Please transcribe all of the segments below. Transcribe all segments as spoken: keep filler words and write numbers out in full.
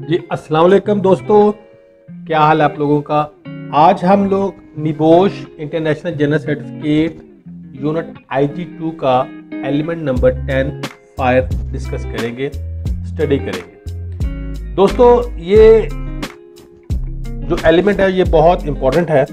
जी अस्सलाम वालेकुम दोस्तों, क्या हाल है आप लोगों का। आज हम लोग NEBOSH international general certificate unit I G two का element number ten fire discuss करेंगे, स्टडी करेंगे। दोस्तों ये जो एलिमेंट है ये बहुत इम्पोर्टेंट है।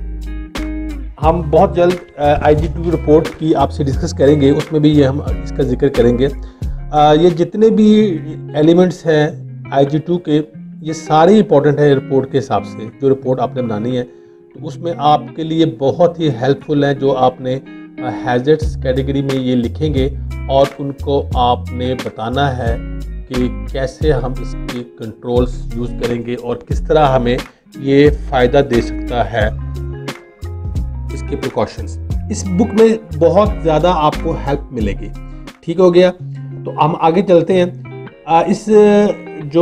हम बहुत जल्द आई जी टू की रिपोर्ट की आपसे डिस्कस करेंगे, उसमें भी ये हम इसका जिक्र करेंगे। आ, ये जितने भी एलिमेंट्स हैं आई जी टू के, ये सारे इंपॉर्टेंट है रिपोर्ट के हिसाब से। जो रिपोर्ट आपने बनानी है तो उसमें आपके लिए बहुत ही हेल्पफुल है। जो आपने हैज़र्ड्स कैटेगरी में ये लिखेंगे और उनको आपने बताना है कि कैसे हम इसके कंट्रोल्स यूज़ करेंगे और किस तरह हमें ये फ़ायदा दे सकता है, इसके प्रिकॉशंस। इस बुक में बहुत ज़्यादा आपको हेल्प मिलेगी। ठीक हो गया, तो हम आगे चलते हैं। आ, इस जो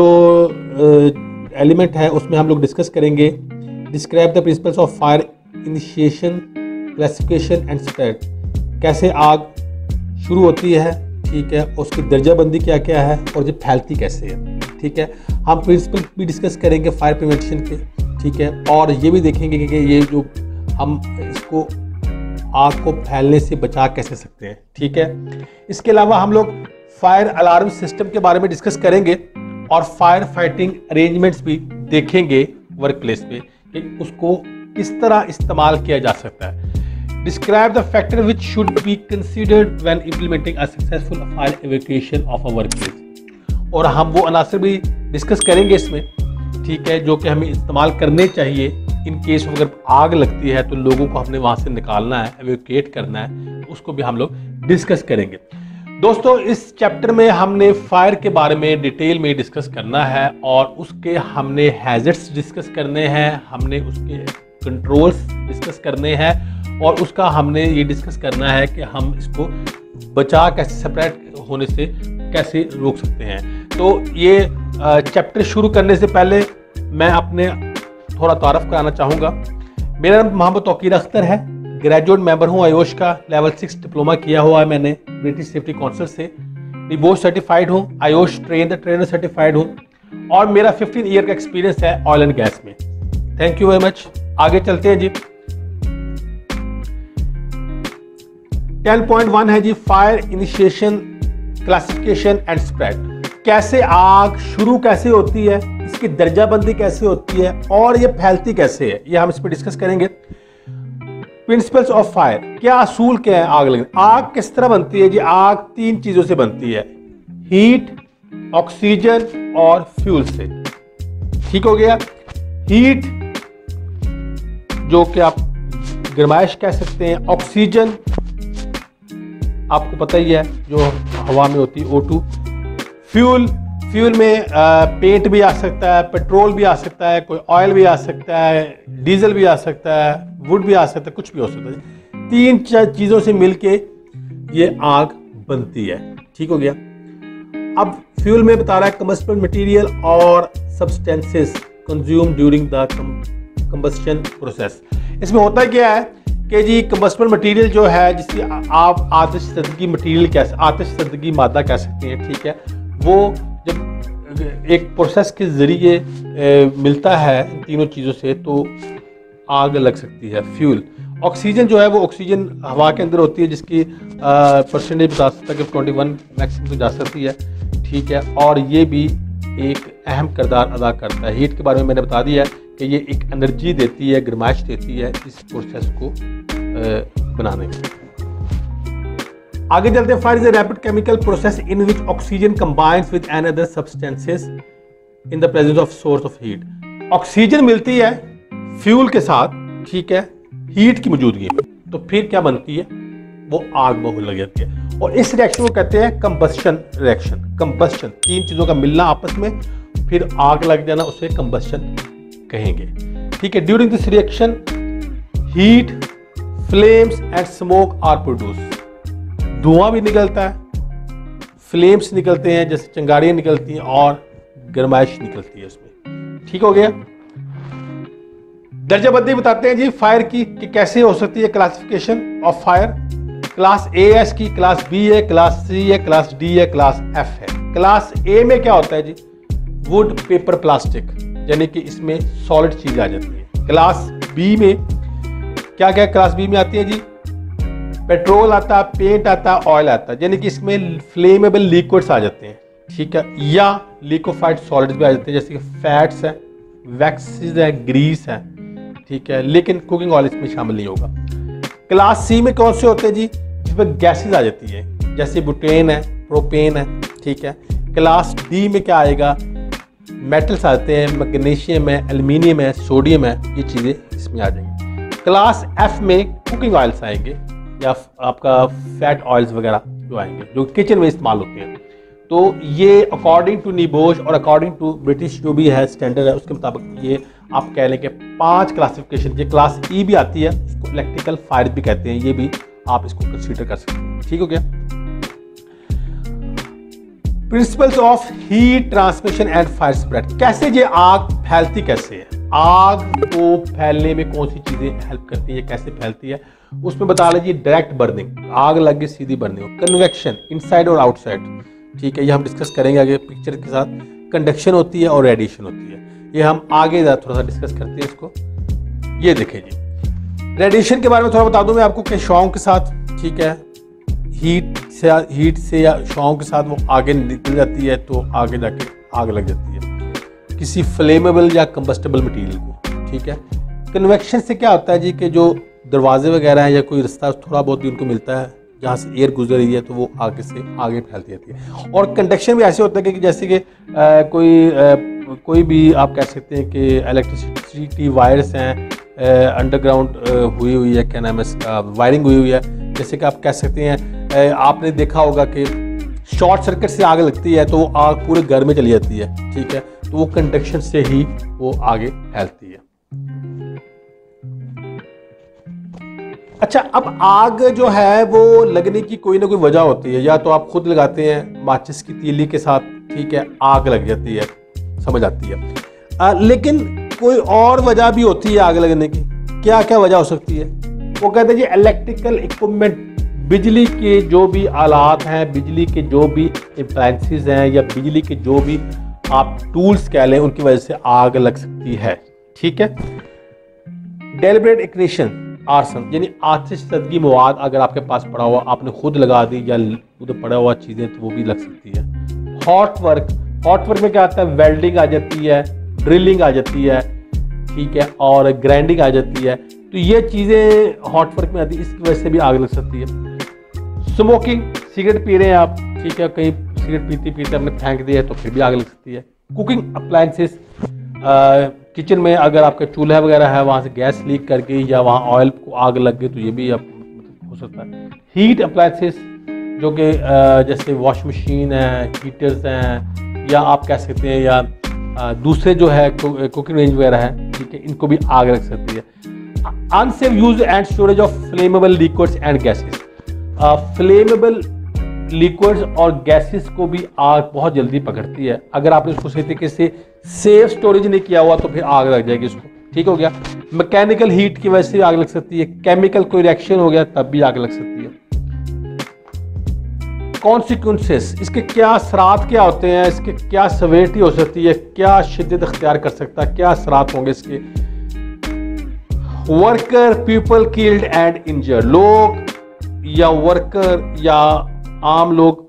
एलिमेंट है उसमें हम लोग डिस्कस करेंगे describe the principles of fire initiation, classification and spread. कैसे आग शुरू होती है, ठीक है, उसकी दर्जाबंदी क्या क्या है और ये फैलती कैसे है। ठीक है, हम प्रिंसिपल भी डिस्कस करेंगे फायर प्रिवेंशन के, ठीक है, और ये भी देखेंगे कि ये जो हम इसको आग को फैलने से बचा कैसे सकते हैं। ठीक है, इसके अलावा हम लोग फायर अलार्म सिस्टम के बारे में डिस्कस करेंगे और फायर फाइटिंग अरेंजमेंट्स भी देखेंगे वर्क प्लेस पे कि उसको किस तरह इस्तेमाल किया जा सकता है। Describe the factor which should be considered when implementing a successful fire evacuation of a work place. और हम वो अनासर भी डिस्कस करेंगे इसमें, ठीक है, जो कि हमें इस्तेमाल करने चाहिए इन केस अगर आग लगती है तो लोगों को हमने वहाँ से निकालना है, एवैक्यूएट करना है, तो उसको भी हम लोग डिस्कस करेंगे। दोस्तों इस चैप्टर में हमने फायर के बारे में डिटेल में डिस्कस करना है और उसके हमने हैज़र्ड्स डिस्कस करने हैं, हमने उसके कंट्रोल्स डिस्कस करने हैं और उसका हमने ये डिस्कस करना है कि हम इसको बचा कैसे, सेपरेट होने से कैसे रोक सकते हैं। तो ये चैप्टर शुरू करने से पहले मैं अपने थोड़ा तारफ़ कराना चाहूँगा। मेरा नाम मोहम्मद तौकीर अख्तर है, ग्रेजुएट मेंबर हूँ आयोश का, लेवल सिक्स डिप्लोमा किया हुआ है मैंने ब्रिटिश सेफ्टी काउंसिल से, निबोश सर्टिफाइड हूँ, IOSH train the trainer certified हूँ और मेरा फिफ्टीन ईयर का एक्सपीरियंस है ऑयल एंड गैस में। Thank you very much. आगे चलते हैं जी। टेन पॉइंट वन है जी fire initiation, classification and spread. कैसे आग शुरू कैसे होती है, इसकी दर्जाबंदी कैसे होती है और ये फैलती कैसे है, ये हम इस पर डिस्कस करेंगे। प्रिंसिपल्स ऑफ फायर, क्या असूल क्या है आग लगने। आग किस तरह बनती है जी। आग तीन चीजों से बनती है, हीट, ऑक्सीजन और फ्यूल से। ठीक हो गया। हीट जो कि आप गर्माइश कह सकते हैं, ऑक्सीजन आपको पता ही है जो हवा में होती है ओ टू, फ्यूल, फ्यूल में आ, पेंट भी आ सकता है, पेट्रोल भी आ सकता है, कोई ऑयल भी आ सकता है, डीजल भी आ सकता है, वुड भी आ सकता है, कुछ भी हो सकता है। तीन चीज़ों से मिलके ये आग बनती है। ठीक हो गया। अब फ्यूल में बता रहा है कंबस्टिबल मटेरियल और substances consume during the combustion process. इसमें होता क्या है कि जी कंबस्टिबल मटेरियल जो है, जिसकी आप आतिशज़दगी मटेरियल कह आतिशज़दगी मादा कह सकते हैं, ठीक है, वो जब एक प्रोसेस के ज़रिए मिलता है इन तीनों चीज़ों से तो आग लग सकती है। फ्यूल, ऑक्सीजन जो है वो ऑक्सीजन हवा के अंदर होती है जिसकी परसेंटेज बता सकता है कि ट्वेंटी वन मैक्सिमम जा सकती है। ठीक है, और ये भी एक अहम किरदार अदा करता है। हीट के बारे में मैंने बता दिया है कि ये एक एनर्जी देती है, गर्माइश देती है इस प्रोसेस को बनाने में। आगे चलते हैं। Fire is a rapid chemical process in which oxygen combines with an other substances in the presence of source of heat. Oxygen मिलती है फ्यूल के साथ, ठीक है, हीट की मौजूदगी में, तो फिर क्या बनती है, वो आग बहुत लग जाती है और इस रिएक्शन को कहते हैं कंबस्शन रिएक्शन। कंबस्शन, तीन चीजों का मिलना आपस में फिर आग लग जाना, उसे कंबस्शन कहेंगे। ठीक है, during this reaction heat, flames and smoke are produce. धुआं भी निकलता है, फ्लेम्स निकलते हैं जैसे चिंगारियां निकलती हैं और गर्माइश निकलती है उसमें। ठीक हो गया। दर्जाबंदी बताते हैं जी फायर की कि कैसे हो सकती है classification of fire. Class A है इसकी, क्लास बी है, क्लास सी है, क्लास डी है, क्लास एफ है। क्लास ए में क्या होता है जी, वुड, पेपर, प्लास्टिक, यानी कि इसमें सॉलिड चीज़ें आ जाती हैं। क्लास बी में क्या क्या क्लास बी में आती है जी? पेट्रोल आता है, पेंट आता है, ऑयल आता है, यानी कि इसमें फ्लेमेबल लिक्विड्स आ जाते हैं, ठीक है, या लिक्विफाइड सॉलिड्स भी आ जाते हैं, जैसे कि फैट्स हैं, वैक्सेस है, ग्रीस है, ठीक है, लेकिन कुकिंग ऑयल इसमें शामिल नहीं होगा। क्लास सी में कौन से होते हैं जी? जिसमें गैसेस आ जाती है, जैसे बुटेन है, प्रोपेन है, ठीक है। क्लास डी में क्या आएगा? मेटल्स आते हैं, मैग्नीशियम है, एल्युमिनियम है, सोडियम है, ये चीज़ें इसमें आ जाएंगी। क्लास एफ में कुकिंग ऑयल्स आएंगे या आपका फैट ऑयल्स वगैरह जो आएंगे, जो किचन में इस्तेमाल होते हैं। तो ये अकॉर्डिंग टू निबोश और अकॉर्डिंग टू ब्रिटिश जो भी है स्टैंडर्ड है, उसके मुताबिक ये आप कह लें कि पांच क्लासिफिकेशन, ये क्लास ई भी आती है, इसको इलेक्ट्रिकल फायर भी कहते हैं, ये भी आप इसको कंसीडर कर सकते हैं। ठीक हो गया? Principles of heat transmission and fire spread, कैसे ये आग फैलती कैसे है, आग को फैलने में कौन सी चीजें हेल्प करती है, कैसे फैलती है, उसमें बता लीजिए डायरेक्ट बर्निंग, आग लग गई सीधी बर्निंग, कन्वेक्शन इनसाइड और आउटसाइड, ठीक है, ये हम डिस्कस करेंगे आगे पिक्चर के साथ, कंडक्शन होती है और रेडिएशन होती है, ये हम आगे थोड़ा सा डिस्कस करते हैं इसको। ये देखें जी, रेडिएशन के बारे में थोड़ा बता दूं मैं आपको कि शॉक के साथ, ठीक है, हीट से हीट से या शॉक के साथ वो आगे निकल जाती है तो आगे जाके आग लग जाती है किसी फ्लेमेबल या कंबस्टेबल मटेरियल को, ठीक है। कन्वेक्शन से क्या होता है जी कि जो दरवाजे वगैरह हैं या कोई रास्ता थोड़ा बहुत भी उनको मिलता है जहाँ से एयर गुजर रही है तो वो आगे से आगे फैलती रहती है। और कंडक्शन भी ऐसे होता है कि जैसे कि कोई आ, कोई भी आप कह सकते हैं कि इलेक्ट्रिसिटी वायर्स हैं, अंडरग्राउंड हुई हुई है, क्या नाम है इसका, वायरिंग हुई हुई है, जैसे कि आप कह सकते हैं, आपने देखा होगा कि शॉर्ट सर्किट से आग लगती है तो वो आग पूरे घर में चली जाती है, ठीक है, तो वो कंडक्शन से ही वो आगे फैलती है। अच्छा, अब आग जो है वो लगने की कोई ना कोई वजह होती है, या तो आप खुद लगाते हैं माचिस की तीली के साथ, ठीक है, आग लग जाती है, समझ आती है, आ, लेकिन कोई और वजह भी होती है आग लगने की। क्या क्या वजह हो सकती है? वो कहते हैं जी इलेक्ट्रिकल इक्विपमेंट, बिजली के जो भी आलात हैं, बिजली के जो भी अप्लायंसेस हैं या बिजली के जो भी आप टूल्स कह लें, उनकी वजह से आग लग सकती है, ठीक है। डेलिब्रेट इग्निशन, आर्सन, यानी आतिशज़दगी मवाद अगर आपके पास पड़ा हुआ, आपने खुद लगा दी या उधर पड़ा हुआ चीज़ें, तो वो भी लग सकती है। हॉट वर्क, हॉट वर्क में क्या आता है? वेल्डिंग आ जाती है, ड्रिलिंग आ जाती है, ठीक है, और ग्राइंडिंग आ जाती है, तो ये चीज़ें हॉट वर्क में आती है, इसकी वजह से भी आग लग सकती है। स्मोकिंग, सिगरेट पी रहे हैं आप, ठीक है, कहीं सिगरेट पीते पीते आपने फेंक दिया तो फिर भी आग लग सकती है। कुकिंग अप्लायंसेस, किचन में अगर आपका चूल्हा वगैरह है, वहाँ से गैस लीक कर गई या वहाँ ऑयल को आग लग गई तो ये भी आप हो सकता है। हीट अप्लायंसेस, जो कि जैसे वॉश मशीन है, हीटर्स हैं, या आप कह सकते हैं या आ, दूसरे जो है कुकिंग रेंज वगैरह है, ठीक है, इनको भी आग लग सकती है। Unsafe use and storage of flammable liquids and gases, flammable liquids और गैसेस को भी आग बहुत जल्दी पकड़ती है, अगर आपने उसको सही तरीके से सेफ स्टोरेज नहीं किया हुआ तो फिर आग लग जाएगी उसको, ठीक हो गया। मैकेनिकल हीट की वजह से आग लग सकती है, केमिकल कोई रिएक्शन हो गया तब भी आग लग सकती है। कॉन्सिक्वेंसेस, इसके क्या असरात क्या होते हैं, इसके क्या सवेरिटी हो सकती है, क्या शिद्दत अख्तियार कर सकता है, क्या असरात होंगे इसके। Worker, people killed and injured, लोग या वर्कर या आम लोग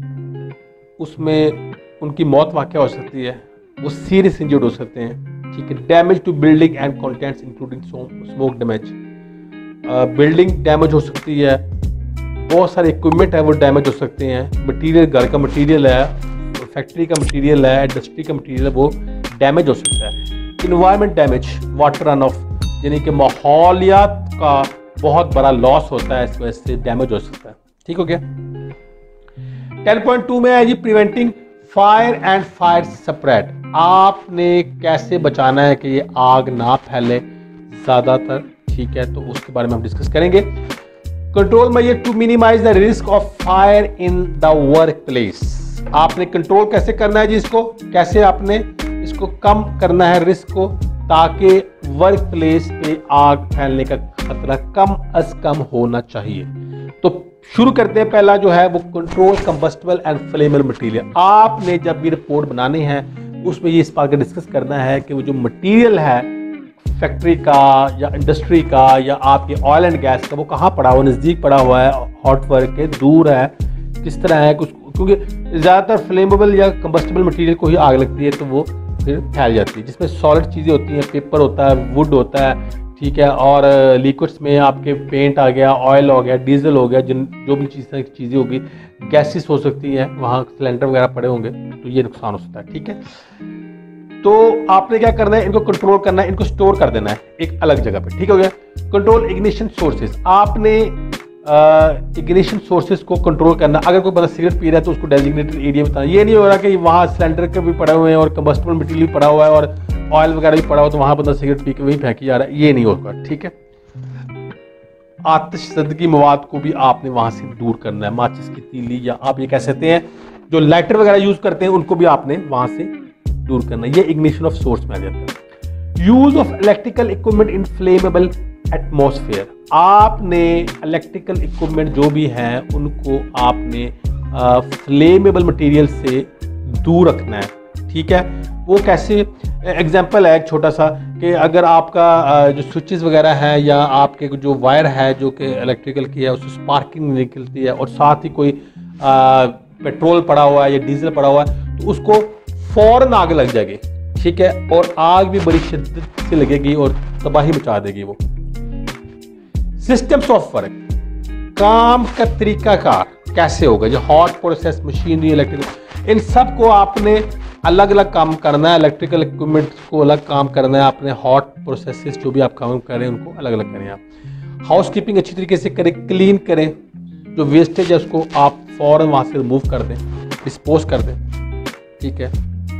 उसमें उनकी मौत वाक़या हो सकती है, वो सीरियस इंजर्ड हो सकते हैं, ठीक है। Damage to building and contents including smoke damage, building damage हो सकती है, बहुत सारे इक्विपमेंट है वो डैमेज हो सकते हैं, मटेरियल, घर का मटेरियल है, फैक्ट्री का मटेरियल है, इंडस्ट्री का मटेरियल है, वो डैमेज हो सकता है। Environment damage, water run off, यानी कि माहौलियात का बहुत बड़ा लॉस होता है, इस वजह से डैमेज हो सकता है, ठीक हो गया। टेन पॉइंट टू में है जी preventing fire and fire spread, आपने कैसे बचाना है कि ये आग ना फैले ज़्यादातर, ठीक है, तो उसके बारे में हम डिस्कस करेंगे। Control measure to minimise the risk of fire in the work place, आपने कंट्रोल कैसे करना है जी इसको, कैसे आपने इसको कम करना है रिस्क को, ताकि वर्क प्लेस पे आग फैलने का खतरा कम अज कम होना चाहिए। तो शुरू करते हैं, पहला जो है वो control combustible and flammable material. आपने जब भी रिपोर्ट बनानी है उसमें ये इस बात का डिस्कस करना है कि वो जो मटेरियल है फैक्ट्री का या इंडस्ट्री का या आपके ऑयल एंड गैस का, वो कहाँ पड़ा हुआ, नज़दीक पड़ा हुआ है, हॉट वर्क है, दूर है, किस तरह है कुछ, क्योंकि ज़्यादातर फ्लेमेबल या कंबस्टेबल मटेरियल को ही आग लगती है तो वो फिर फैल जाती है। जिसमें सॉलिड चीज़ें होती हैं, पेपर होता है, वुड होता है, ठीक है, और लिक्विड्स में आपके पेंट आ गया, ऑयल हो गया, डीजल हो गया, जिन जो भी चीज़ें चीज़ें होगी, गैसेस हो सकती हैं, वहाँ सिलेंडर वगैरह पड़े होंगे तो ये नुकसान हो सकता है। ठीक है, तो आपने क्या करना है, इनको कंट्रोल करना है, इनको स्टोर कर देना है एक अलग जगह पे। ठीक हो गया। कंट्रोल इग्निशन सोर्सेज, आपने इग्निशन सोर्सेज को कंट्रोल करना। अगर कोई बंदा सिगरेट पी रहा है तो उसको डेजिग्नेटेड एरिया बताना। ये नहीं हो रहा कि वहाँ सिलेंडर के भी पड़े हुए हैं और कंबस्टेबल मटेरियल भी पड़ा हुआ है और ऑयल वगैरह भी पड़ा हुआ, तो वहाँ बंदा सिगरेट पी के वहीं फेंकी जा रहा है, ये नहीं होगा। ठीक है, आतिशज़दगी मवाद को भी आपने वहाँ से दूर करना है। माचिस की तीली या आप ये कह सकते हैं जो लाइटर वगैरह यूज करते हैं उनको भी आपने वहाँ से दूर करना है। ये इग्निशन ऑफ सोर्स में आ जाता है। Use of electrical equipment in flammable atmosphere, आपने इलेक्ट्रिकल इक्विपमेंट जो भी हैं उनको आपने फ्लेमेबल मटेरियल से दूर रखना है। ठीक है, वो कैसे, एग्जांपल है एक छोटा सा कि अगर आपका जो स्विचेस वगैरह है या आपके जो वायर है जो कि इलेक्ट्रिकल की है उससे स्पार्किंग निकलती है और साथ ही कोई आ, पेट्रोल पड़ा हुआ है या डीजल पड़ा हुआ है तो उसको फौरन आग लग जाएगी। ठीक है, और आग भी बड़ी शिद्दत से लगेगी और तबाही मचा देगी वो। सिस्टम्स ऑफ वर्क, काम का तरीकाकार कैसे होगा, जो हॉट प्रोसेस, मशीनरी, इलेक्ट्रिकल, इन सब को आपने अलग अलग काम करना है। इलेक्ट्रिकल इक्विपमेंट को अलग काम करना है आपने, हॉट प्रोसेसेस जो भी आप काम कर रहे हैं उनको अलग अलग करें आप। हाउस कीपिंग अच्छी तरीके से करें, क्लीन करें, जो वेस्टेज है उसको आप फौरन वहाँ से रिमूव कर दें, डिस्पोज कर दें। ठीक है,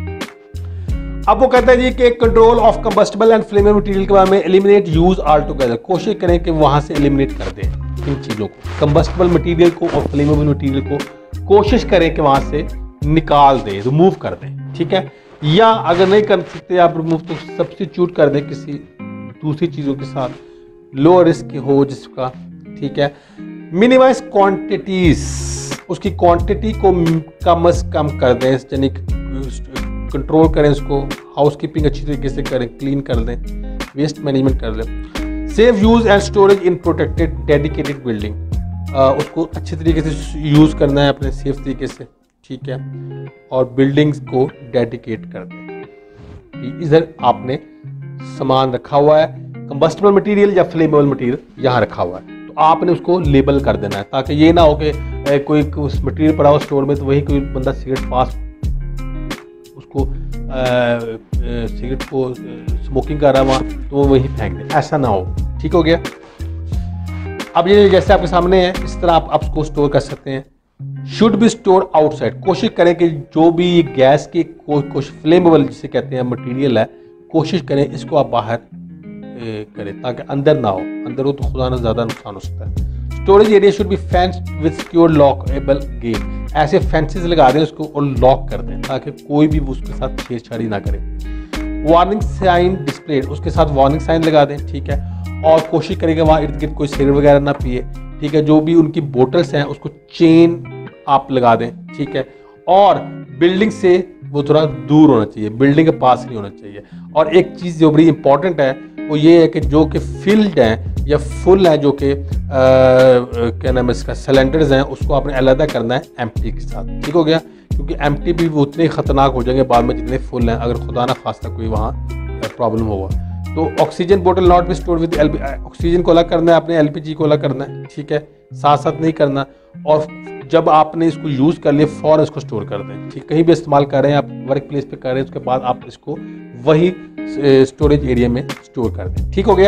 अब वो कहता है जी कि control of combustible and flammable material के बारे में, एलिमिनेट यूज ऑल टुगेदर, कोशिश करें कि वहाँ से एलिमिनेट कर दें इन चीज़ों को, कंबस्टेबल मटेरियल को और फ्लेमेबल मटेरियल को कोशिश करें कि वहाँ से निकाल दें, रिमूव कर दें। ठीक है, या अगर नहीं कर सकते आप रिमूव तो सब्स्टिट्यूट कर दें किसी दूसरी चीज़ों के साथ, लो रिस्क हो जिसका। ठीक है, मिनिमाइज क्वांटिटीज, उसकी क्वांटिटी को कम से कम कर दें, यानी कंट्रोल करें उसको। हाउस कीपिंग अच्छी तरीके से करें, क्लीन कर दें, वेस्ट मैनेजमेंट कर लें। Safe use and storage in protected dedicated building, उसको अच्छे तरीके से यूज़ करना है अपने सेफ तरीके से। ठीक है, और बिल्डिंग्स को डेडिकेट कर दें। इधर आपने सामान रखा हुआ है, कंबस्टेबल मटेरियल या फ्लेमेबल मटेरियल यहाँ रखा हुआ है, तो आपने उसको लेबल कर देना है ताकि ये ना हो कि कोई उस मटेरियल पड़ा हो स्टोर में तो वही कोई बंदा सिगरेट पास उसको सिगरेट को स्मोकिंग कर रहा है वहाँ तो वो वही फेंक दे, ऐसा ना हो। ठीक हो गया। अब ये जैसे आपके सामने है इस तरह आप उसको स्टोर कर सकते हैं। शुड बी स्टोर आउटसाइड, कोशिश करें कि जो भी गैस की कुछ फ्लेमेबल जिसे कहते हैं मटेरियल है, कोशिश करें इसको आप बाहर ए, करें ताकि अंदर ना हो, अंदर हो तो खुदा ना ज़्यादा नुकसान हो सकता है। Storage area should be fenced with secure lockable gate, ऐसे फेंसेस लगा दें उसको और लॉक कर दें ताकि कोई भी उसके साथ छेड़छाड़ी ना करे। वार्निंग साइन डिस्प्ले, उसके साथ वार्निंग साइन लगा दें। ठीक है, और कोशिश करें कि वहाँ इर्द गिर्द कोई सिगरेट वगैरह ना पिए। ठीक है, जो भी उनकी बोटल्स हैं उसको चेन आप लगा दें। ठीक है, और बिल्डिंग से वो थोड़ा दूर होना चाहिए, बिल्डिंग के पास नहीं होना चाहिए। और एक चीज़ जो बड़ी इंपॉर्टेंट है वो ये है कि जो कि फील्ड हैं या फुल हैं, जो कि क्या नाम है इसका सिलेंडर्स हैं, उसको आपने अलग करना है एम्प्टी के साथ। ठीक हो गया, क्योंकि एम्प्टी भी उतने खतरनाक हो जाएंगे बाद में जितने फुल हैं, अगर खुदा ना खास्ता कोई वहाँ प्रॉब्लम होगा। तो ऑक्सीजन बोतल not be stored with LP, oxygen को अलग करना है, आपने एलपीजी को अलग करना है। ठीक है, साथ साथ नहीं करना। और जब आपने इसको यूज़ कर लिया फ़ौरन इसको स्टोर कर दें। ठीक, कहीं भी इस्तेमाल कर रहे हैं आप, वर्क प्लेस पे कर रहे हैं, उसके बाद आप इसको वही स्टोरेज एरिया में स्टोर कर दें। ठीक हो गया।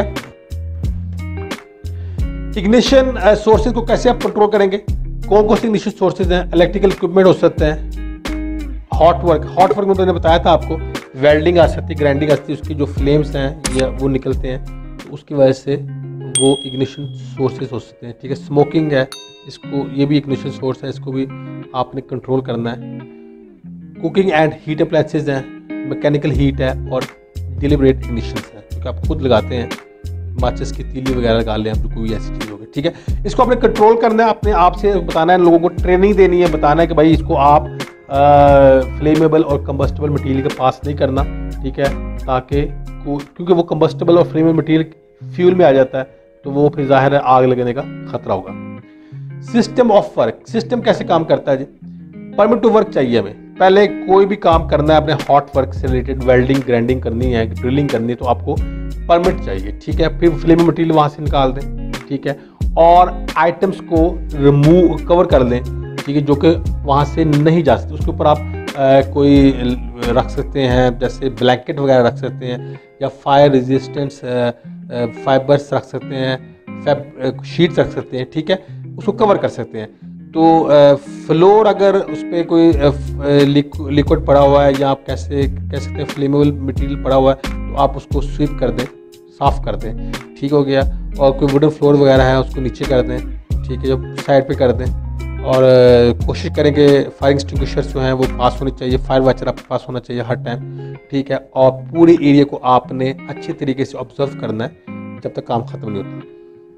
इग्निशन सोर्सेज को कैसे आप कंट्रोल करेंगे, कौन कौन से इग्निशन सोर्सेज हैं? इलेक्ट्रिकल इक्विपमेंट हो सकते हैं, हॉट वर्क, हॉट वर्क में मैंने बताया था आपको, वेल्डिंग आ सकती है, ग्राइंडिंग आ सकती है, उसकी जो फ्लेम्स हैं या वो निकलते हैं तो उसकी वजह से वो इग्निशन सोर्सेज हो सकते हैं। ठीक है, स्मोकिंग है, इसको ये भी इग्निशन सोर्स है, इसको भी आपने कंट्रोल करना है। कुकिंग एंड हीट अप्लायंसेज हैं, मैकेनिकल हीट है और डिलिबरेट इग्निशन है क्योंकि आप खुद लगाते हैं, माचिस की तीली वगैरह लगा लें आप, जो कोई ऐसी चीज़ होगी। ठीक है, इसको आपने कंट्रोल करना है, अपने आप से बताना है, लोगों को ट्रेनिंग देनी है, बताना है कि भाई इसको आप फ्लेमेबल और कंबस्टेबल मटेरियल के पास नहीं करना, ठीक है, ताकि क्योंकि वो कंबस्टेबल और फ्लेमेबल मटेरियल फ्यूल में आ जाता है तो वो फिर जाहिर है आग लगने का खतरा होगा। सिस्टम ऑफ वर्क, सिस्टम कैसे काम करता है जी? परमिट टू वर्क चाहिए हमें। पहले कोई भी काम करना है अपने हॉट वर्क से रिलेटेड, वेल्डिंग ग्राइंडिंग करनी है, ड्रिलिंग करनी है, तो आपको परमिट चाहिए, ठीक है। फिर फ्लेमेबल मटेरियल वहाँ से निकाल दें, ठीक है, और आइटम्स को रिमूव कवर कर लें, ठीक है, जो कि वहाँ से नहीं जा सकते। उसके ऊपर आप आ, कोई रख सकते हैं, जैसे ब्लैंकेट वगैरह रख सकते हैं, या फायर रेजिस्टेंस फाइबर्स रख सकते हैं, फैब शीट्स रख सकते हैं, ठीक है, उसको कवर कर सकते हैं। तो फ्लोर अगर उस पर कोई लिक्विड पड़ा हुआ है, या आप कैसे कह सकते हैं फ्लेमेबल मटेरियल पड़ा हुआ है, तो आप उसको स्वीप कर दें, साफ़ कर दें, ठीक हो गया। और कोई वुडन फ्लोर वगैरह है उसको नीचे कर दें, ठीक है, जो साइड पे कर दें। और कोशिश करें कि फायर एक्सटिंग्विशर्स जो हैं वो पास होने चाहिए, फायर वॉचर आपके पास होना चाहिए हर टाइम, ठीक है। और पूरे एरिया को आपने अच्छे तरीके से ऑब्जर्व करना है जब तक काम ख़त्म नहीं होता।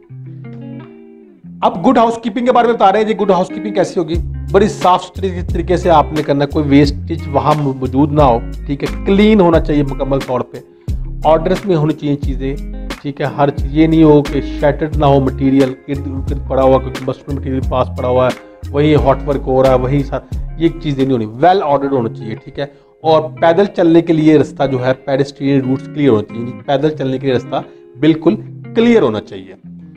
अब गुड हाउसकीपिंग के बारे में बता रहे हैं जी। गुड हाउसकीपिंग कैसी होगी? बड़ी साफ सुथरी तरीके से आपने करना है, कोई वेस्टेज वहाँ मौजूद ना हो, ठीक है, क्लीन होना चाहिए मुकम्मल तौर पे, ऑर्डर्स में होनी चाहिए चीज़ें, ठीक है। हर चीज़ ये नहीं हो कि शैटर्ड ना हो मटेरियल, इर्द गिर्द पड़ा हुआ कोई कंबस्टेबल मटेरियल पास पड़ा हुआ है, वही हॉट वर्क हो रहा है, वही साथ, ये चीज़ें नहीं होनी, वेल ऑर्डर्ड होना चाहिए, ठीक है। और पैदल चलने के लिए रास्ता जो है, पेडेस्ट्रियन रूट्स क्लियर होना चाहिए, पैदल चलने के लिए रास्ता बिल्कुल क्लियर होना चाहिए।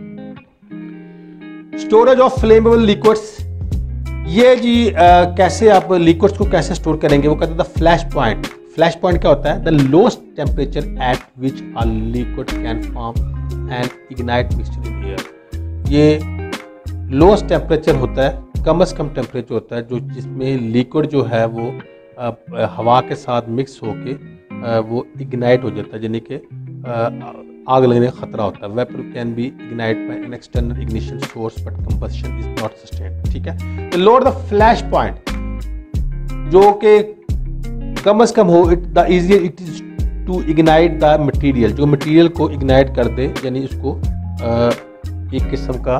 स्टोरेज ऑफ फ्लेमेबल लिक्विड्स, ये जी आ, कैसे आप लिक्विड्स को कैसे स्टोर करेंगे? वो कहते हैं the flash point. Flash point क्या होता है? The lowest temperature at which a liquid can form and ignite mixture in air. ये लोएस्ट टेम्परेचर होता है, कम से कम टेम्परेचर होता है जो जिसमें लिक्विड जो है वो आ, हवा के साथ मिक्स होके आ, वो इग्नाइट हो जाता है, यानी कि आग लगने का खतरा होता है। Vapour can be ignite by an external ignition source but combustion is not sustained, ठीक है। तो लोअर द फ्लैश पॉइंट, जो कि कम से कम हो, it the easier it is to ignite the material, जो मटेरियल को इग्नाइट कर दे, यानी उसको आ, एक किस्म का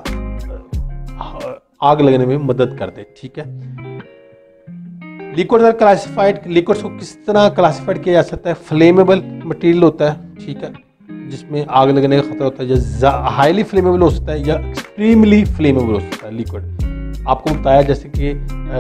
आ, आग लगने में मदद कर दे, ठीक है। लिक्विड्स आर क्लासिफाइड, लिक्विड्स को किस तरह क्लासिफाइड किया जा सकता है? फ्लेमेबल मटेरियल होता है, ठीक है, जिसमें आग लगने का खतरा होता है, या हाईली फ्लेमेबल हो सकता है, या एक्सट्रीमली फ्लेमेबल हो सकता है लिक्विड। आपको बताया जैसे कि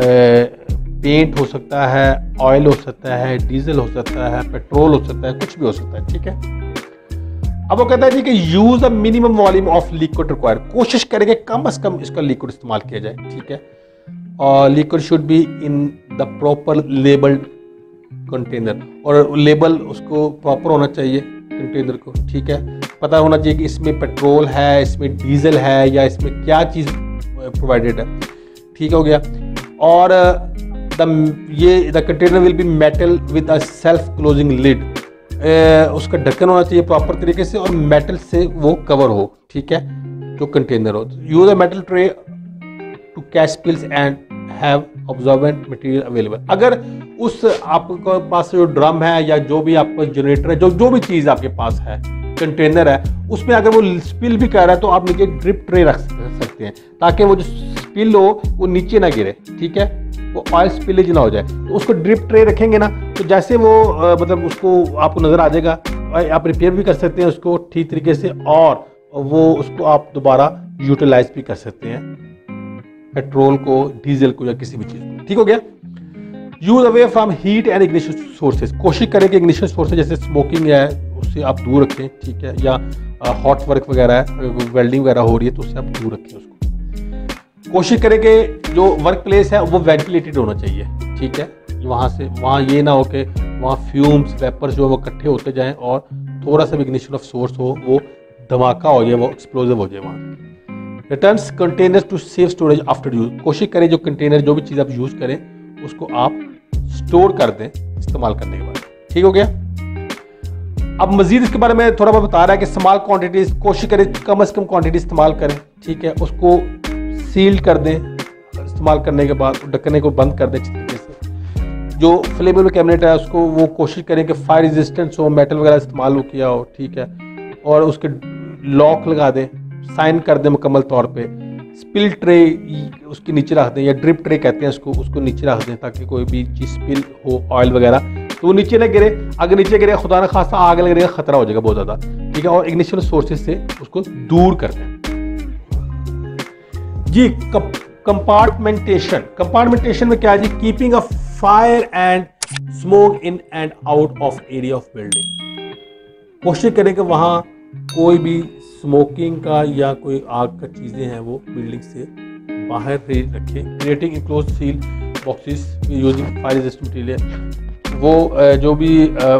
पेंट हो सकता है, ऑयल हो सकता है, डीजल हो सकता है, पेट्रोल हो सकता है, कुछ भी हो सकता है, ठीक है। अब वो कहता है जी कि use a minimum volume of liquid required, कोशिश करेंगे कम से कम इसका लिक्विड इस्तेमाल किया जाए, ठीक है। और liquid should be in the proper labelled container, और लेबल उसको प्रॉपर होना चाहिए कंटेनर को, ठीक है। पता होना चाहिए कि इसमें पेट्रोल है, इसमें डीजल है, या इसमें क्या चीज़ प्रोवाइडेड है, ठीक हो गया। और द ये the container will be metal with a self closing lid, उसका ढक्कन होना चाहिए प्रॉपर तरीके से, और मेटल से वो कवर हो, ठीक है, जो कंटेनर हो। Use a metal tray to catch spills and have absorbent material available. अगर उस आपके पास जो ड्रम है, या जो भी आपका जनरेटर है, जो जो भी चीज़ आपके पास है, कंटेनर है, उसमें अगर वो स्पिल भी कर रहा है तो आप नीचे ड्रिप ट्रे रख सकते हैं, ताकि वो जो स्पिल हो वो नीचे ना गिरे, ठीक है, वो ऑयल स्पिलेज ना हो जाए। तो उसको ड्रिप ट्रे रखेंगे ना, तो जैसे वो आ, मतलब उसको आपको नज़र आ जाएगा, आप रिपेयर भी कर सकते हैं उसको ठीक तरीके से, और वो उसको आप दोबारा यूटिलाइज भी कर सकते हैं, पेट्रोल को, डीजल को, या किसी भी चीज़ को, ठीक हो गया। Use away from heat and ignition sources, कोशिश करें कि इग्निशन सोर्सेज जैसे स्मोकिंग है उससे आप दूर रखें, ठीक है, या हॉट वर्क वगैरह है, वेल्डिंग वगैरह हो रही है तो उससे आप दूर रखें उसको। कोशिश करें कि जो वर्क प्लेस है वो वेंटिलेटेड होना चाहिए, ठीक है, वहाँ से वहाँ ये ना हो कि वहाँ फ्यूम्स वेपर्स जो है वो इकट्ठे होते जाएँ, और थोड़ा सा भी इग्निशन ऑफ सोर्स हो, वो धमाका हो जाए, वो एक्सप्लोजिव हो जाए वहाँ। Returns containers to safe storage after use, कोशिश करें जो कंटेनर जो भी चीज़ आप यूज़ करें उसको आप स्टोर कर दें इस्तेमाल करने के बाद, ठीक हो गया। अब मजीद इसके बारे में थोड़ा बहुत बता रहा है कि स्मॉल क्वांटिटीज, कोशिश करें कम से कम क्वांटिटी इस्तेमाल करें, ठीक है, उसको सील कर दें इस्तेमाल करने के बाद, ढकने को बंद कर दें अच्छी तरीके से। जो फ्लेमेबल कैबिनेट है उसको वो कोशिश करें कि फायर रेजिस्टेंस हो, मेटल वगैरह इस्तेमाल हो किया हो, ठीक है, और उसके लॉक लगा दें, साइन कर दें मुकम्मल तौर पे। स्पिल ट्रे उसके नीचे रख दें, या ड्रिप ट्रे कहते हैं उसको, उसको नीचे रख दें ताकि कोई भी चीज़ स्पिल हो ऑयल वगैरह तो वो नीचे ना गिरे। अगर नीचे गिरे खुदा न खासा आग लगने का खतरा हो जाएगा बहुत ज़्यादा, ठीक है। और इग्निशन सोर्सेज से उसको दूर कर दें जी। कंपार्टमेंटेशन, कंपार्टमेंटेशन में क्या है जी, keeping a fire and smoke in and out of area of building. कोशिश करें कि वहाँ कोई भी स्मोकिंग का या कोई आग का चीज़ें हैं वो बिल्डिंग से बाहर रखें। Creating enclose seal boxes using fire resistant material. वो जो भी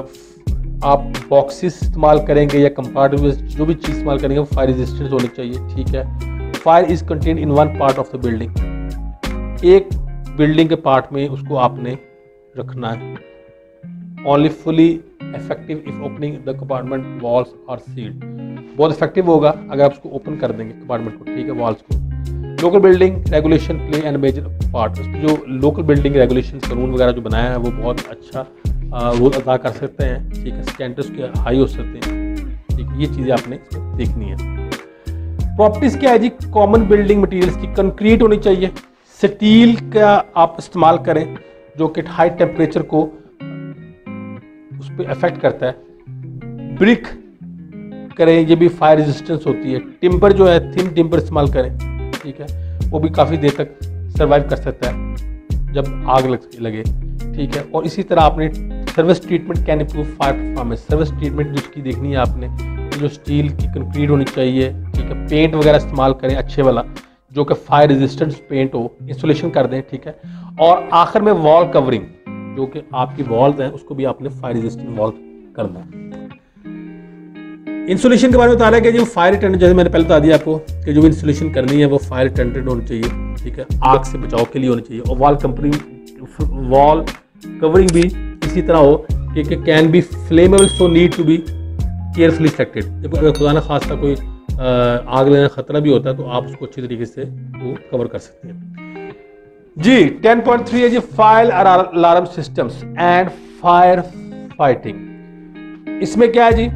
आप बॉक्सेस इस्तेमाल करेंगे या कंपार्टमेंट जो भी चीज़ इस्तेमाल करेंगे वो फायर रेजिस्टेंट होनी चाहिए, ठीक है। Fire is contain in one part of the building, एक बिल्डिंग के पार्ट में उसको आपने रखना है। Only fully effective if opening the compartment walls are sealed, बहुत इफेक्टिव होगा अगर आप उसको ओपन कर देंगे कंपार्टमेंट को, ठीक है, वॉल्स को। Local building regulation play and major part, उसकी जो लोकल बिल्डिंग रेगुलेशन कानून वगैरह जो बनाया है वो बहुत अच्छा रोल अदा कर सकते हैं, ठीक है। स्टैंडर्ड्स के हाई हो सकते हैं, ठीक है। ये चीज़ें आपने इसमें देखनी है। प्रॉपर्टीज़ क्या है जी, कॉमन बिल्डिंग मटेरियल्स की कंक्रीट होनी चाहिए, स्टील का आप इस्तेमाल करें जो कि हाई टेम्परेचर को उस पर अफेक्ट करता है। ब्रिक करें, ये भी फायर रेजिस्टेंस होती है। टिम्बर जो है थिन टिम्बर इस्तेमाल करें, ठीक है, वो भी काफ़ी देर तक सर्वाइव कर सकता है जब आग लग लगे, ठीक है। और इसी तरह आपने service treatment can improve fire performance, service treatment जिसकी देखनी है आपने, जो स्टील की कंक्रीट होनी चाहिए, ठीक है। पेंट वगैरह इस्तेमाल करें अच्छे वाला जो कि फायर रेजिस्टेंट पेंट हो, इंस्टॉलेशन कर दें, ठीक है। और आखिर में वॉल कवरिंग, जो कि आपकी वॉल्स हैं उसको भी आपने फायर रेजिस्टेंट वॉल करना है। इंसुलेशन के बारे में बता रहा है कि जो फायर रिटेंडेंट, जैसे मैंने पहले बता दिया आपको कि जो भी इंसुलेशन करनी है वो फायर रिटेंडेंट होनी चाहिए, ठीक है, आग से बचाव के लिए होनी चाहिए। और वॉल कंपनी वॉल कवरिंग भी इसी तरह हो कि can be flammable, so need to be carefully selected. जब अगर खुदा न खास्ता कोई आग लगने का खतरा भी होता है तो आप उसको अच्छी तरीके से वो कवर कर सकते हैं जी। टेन पॉइंट थ्री है जी, fire alarm systems and fire fighting. इसमें क्या है जी,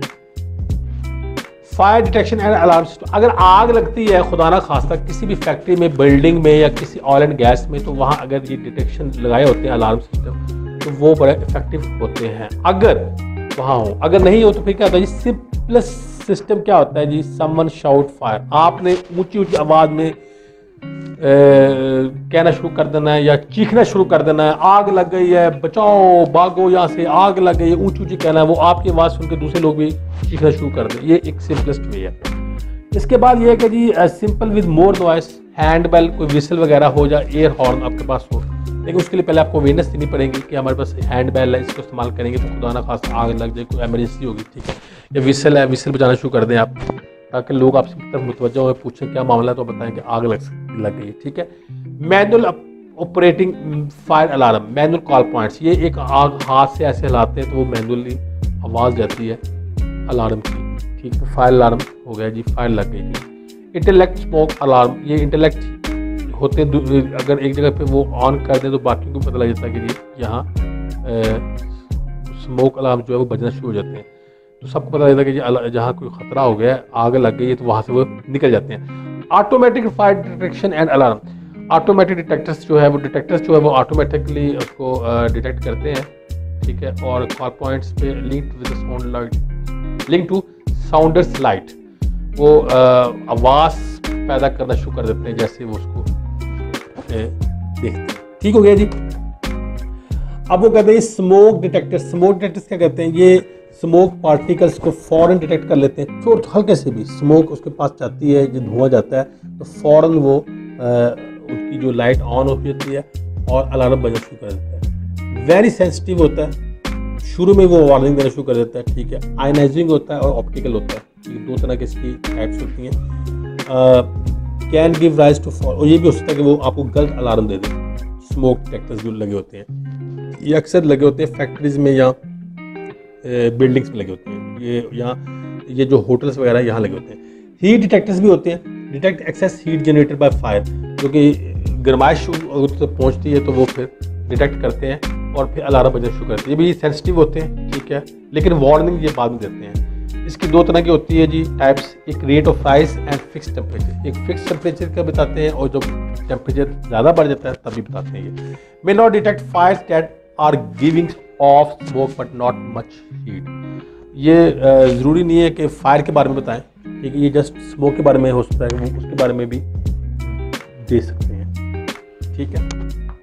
fire detection and alarm system. अगर आग लगती है खुदा ना खास्ता किसी भी फैक्ट्री में, बिल्डिंग में या किसी ऑयल एंड गैस में, तो वहाँ अगर ये डिटेक्शन लगाए होते हैं अलार्म सिस्टम तो वो बड़े इफेक्टिव होते हैं अगर वहाँ हो। अगर नहीं हो तो फिर क्या होता है जी, सिंपलेस्ट सिस्टम क्या होता है जी, समवन शाउट फायर। आपने ऊंची ऊंची आवाज़ में ए, कहना शुरू कर देना है या चीखना शुरू कर देना है, आग लग गई है, बचाओ, भागो यहाँ से, आग लग गई है, ऊंची ऊंची कहना है। वो आपकी आवाज़ सुन के दूसरे लोग भी चीखना शुरू कर दें। ये एक सिंपलेस्ट वे है। इसके बाद ये है कि जी simple with more noise, hand bell, कोई विसल वगैरह हो या एयर हॉर्न आपके पास हो, लेकिन उसके लिए पहले आपको अवेयरनेस देनी पड़ेगी कि हमारे पास हैंड बेल है, इसको इस्तेमाल करेंगे तो खुदा ना खास आग लग जाए, कोई एमरजेंसी होगी, ठीक है। या विसल है, विसल बजाना शुरू कर दें आप ताकि लोग आपसे तरफ मुतवज्जह हो, पूछें क्या मामला है तो बताएं कि आग लग लग गई है, ठीक है। Manual operating fire alarm, manual call points, ये एक आग हाथ से ऐसे हिलाते हैं तो वो मैनुअली आवाज़ जाती है अलार्म की, ठीक है। फायर अलार्म हो गया जी, फायर लग गई थी। इंटेलेक्ट स्मोक अलार्म, ये इंटेलेक्ट होते हैं, अगर एक जगह पे वो ऑन कर दें तो बाकी को पता लग जाता है कि जी यहाँ स्मोक अलार्म जो है वो बजना शुरू हो जाते हैं, तो सबको पता लगता है कि जहाँ कोई खतरा हो गया है, आग लग गई है, तो वहाँ से वो निकल जाते हैं। Automatic fire detection and alarm, automatic detectors जो है वो डिटेक्टर्स जो है वो ऑटोमेटिकली उसको डिटेक्ट करते हैं, ठीक है। और कॉल पॉइंट्स पे link with sound light, link to sounders light, वो आवाज़ पैदा करना शुरू कर देते हैं जैसे वो उसको देखते हैं, ठीक हो गया जी। अब वो कहते हैं स्मोक डिटेक्टर, स्मोक डिटेक्टर्स क्या कहते हैं, ये स्मोक पार्टिकल्स को फ़ौरन डिटेक्ट कर लेते हैं। छोट हल्के से भी स्मोक उसके पास जाती है, जो धुआं जाता है तो फ़ौरन वो आ, उसकी जो लाइट ऑन हो जाती है और अलार्म बजना शुरू कर देता है। वेरी सेंसिटिव होता है, शुरू में वो वार्निंग देना शुरू कर देता है, ठीक है। आयनाइजिंग होता है और ऑप्टिकल होता है, ये दो तरह की इसकी टाइप्स होती हैं। Can give rise to false, और ये भी हो सकता है कि वो आपको गलत अलार्म दे दे। स्मोक डिटेक्टर्स जो लगे होते हैं ये अक्सर लगे होते हैं फैक्ट्रीज में या बिल्डिंग्स में लगे होते हैं, ये यहाँ ये जो होटल्स वगैरह यहाँ लगे होते हैं। हीट डिटेक्टर्स भी होते हैं, detect excess heat generated by fire, जो कि गर्माइश अगर तो पहुँचती है तो वो फिर डिटेक्ट करते हैं और फिर अलार्म बजना शुरू करते हैं। ये भी सेंसिटिव होते हैं, ठीक है, लेकिन वार्निंग ये बाद में देते हैं। इसकी दो तरह की होती है जी टाइप्स, एक rate of rise and fix temperature. एक फिक्स टेम्परेचर का बताते हैं और जब टेम्परेचर ज़्यादा बढ़ जाता है तभी बताते हैं। ये may not detect fires that are giving off smoke but not much heat. ये ज़रूरी नहीं है कि फायर के बारे में बताएं, ठीक है, ये जस्ट स्मोक के बारे में हो सकता है, वो उसके बारे में भी दे सकते हैं, ठीक है।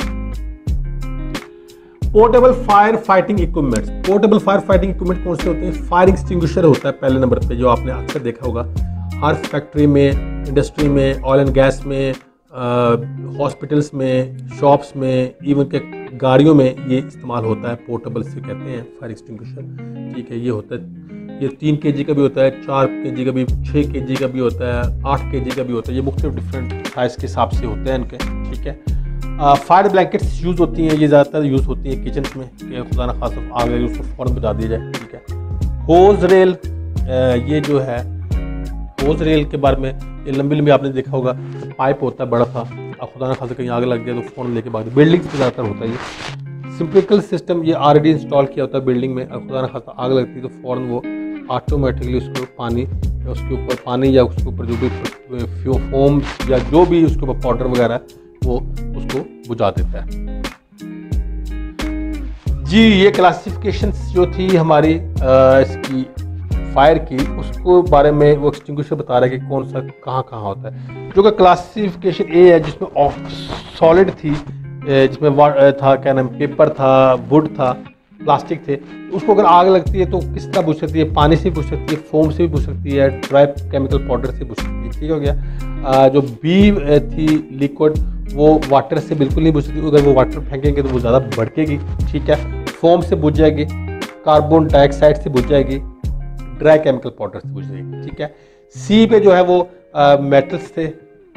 Portable fire fighting equipments. Portable fire fighting equipment कौन से होते हैं? फायर एक्सटिंग्विशर होता है पहले नंबर पे, जो आपने अक्सर देखा होगा हर फैक्ट्री में, इंडस्ट्री में, ऑयल एंड गैस में, हॉस्पिटल्स में, शॉप्स में, इवन के गाड़ियों में ये इस्तेमाल होता है। पोर्टेबल से कहते हैं फायर एक्सटिंग्विशर, ठीक है। ये होता है, ये तीन के जी का भी होता है, चार के जी का भी, छः के जी का भी होता है, आठ के जी का भी होता है। ये मुख्तलिफ डिफरेंट साइज़ के हिसाब से होते हैं इनके, ठीक है। फायर ब्लैंकेट्स यूज़ होती हैं, ये ज़्यादातर यूज़ होती हैं किचन में कि खुदा न खासा आग लगे उसको फ़ौरन बुझा दिया जाए, ठीक है। होज रेल, ये जो है होज रेल के बारे में, ये लंबी लंबी आपने देखा होगा, पाइप होता है बड़ा सा, अब खुदा न खासा कहीं आग लग जाए तो फ़ौरन लेके भाग। बिल्डिंग्स में ज़्यादातर होता है ये। सिंपलिकल सिस्टम, ये ऑलरेडी इंस्टॉल किया होता है बिल्डिंग में, अब खुदा न खासा आग लगती है तो फ़ौरन वो ऑटोमेटिकली उसको पानी या उसके ऊपर पानी या उसके ऊपर जो भी फोम या जो भी उसके ऊपर पाउडर वगैरह वो उसको बुझा देता है जी। ये क्लासिफिकेशन जो थी हमारी आ, इसकी फायर की, उसको बारे में वो एक्सटिंग्विशर बता रहा है कि कौन सा कहाँ कहाँ होता है। जो कि क्लासिफिकेशन ए है, जिसमें सॉलिड थी, जिसमें था क्या नाम, पेपर था, वुड था, प्लास्टिक थे, उसको अगर आग लगती है तो किस तरह बुझ सकती है? पानी से भी बुझ सकती है, फोम से भी बुझ सकती है, ड्राई केमिकल पाउडर से बुझ सकती है, ठीक हो गया। आ, जो बी थी लिक्विड, वो वाटर से बिल्कुल नहीं बुझ सकती, अगर वो वाटर फेंकेंगे तो वो ज़्यादा भड़केगी, ठीक है। फोम से बुझ जाएगी, कार्बन डाइऑक्साइड से बुझ जाएगी, ड्राई केमिकल पाउडर से बुझ जाएगी, ठीक है। सी पे जो है वो मेटल्स थे,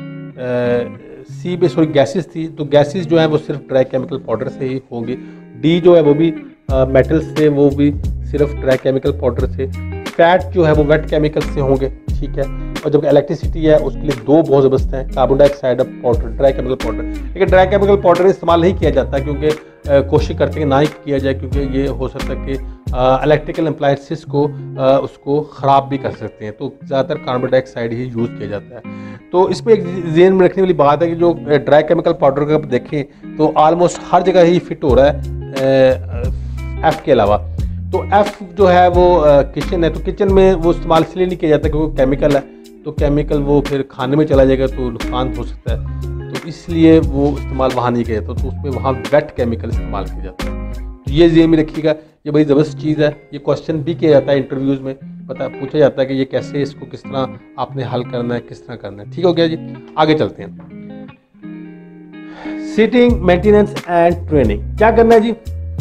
सी पे सॉरी गैसेस थी, तो गैसेस जो है वो सिर्फ ड्राई केमिकल पाउडर से ही होंगी। डी जो है वो भी मेटल्स से, वो भी सिर्फ ड्राई केमिकल पाउडर से। फैट जो है वो वेट केमिकल से होंगे, ठीक है। और जब इलेक्ट्रिसिटी है उसके लिए दो बहुत ज़बरदस्त हैं, carbon dioxide powder, dry chemical powder. लेकिन ड्राई केमिकल पाउडर इस्तेमाल नहीं किया जाता क्योंकि कोशिश करते हैं ना ही किया जाए, क्योंकि ये हो सकता है कि इलेक्ट्रिकल अप्लायंसेस को आ, उसको ख़राब भी कर सकते हैं, तो ज़्यादातर कार्बन डाइऑक्साइड ही यूज़ किया जाता है। तो इस पर एक ज़हन में रखने वाली बात है कि जो ड्राई केमिकल पाउडर का आप देखें तो ऑलमोस्ट हर जगह ही फिट हो रहा है एफ़ के अलावा। तो एफ़ जो है वो किचन है, तो किचन में वो इस्तेमाल इसलिए नहीं किया जाता क्योंकि वो केमिकल है, तो केमिकल वो फिर खाने में चला जाएगा तो नुकसान हो सकता है, तो इसलिए वो इस्तेमाल वहाँ नहीं किया जाता, तो उसमें वहाँ वेट केमिकल इस्तेमाल किया जाता है। तो ये ज़हन में रखिएगा, ये बड़ी ज़बरदस्त चीज़ है। ये क्वेश्चन भी किया जाता है इंटरव्यूज़ में, पता पूछा जाता है कि ये कैसे, इसको किस तरह आपने हल करना है, किस तरह करना है, ठीक हो गया जी। आगे चलते हैं। Siting, maintenance and training. क्या करना है जी?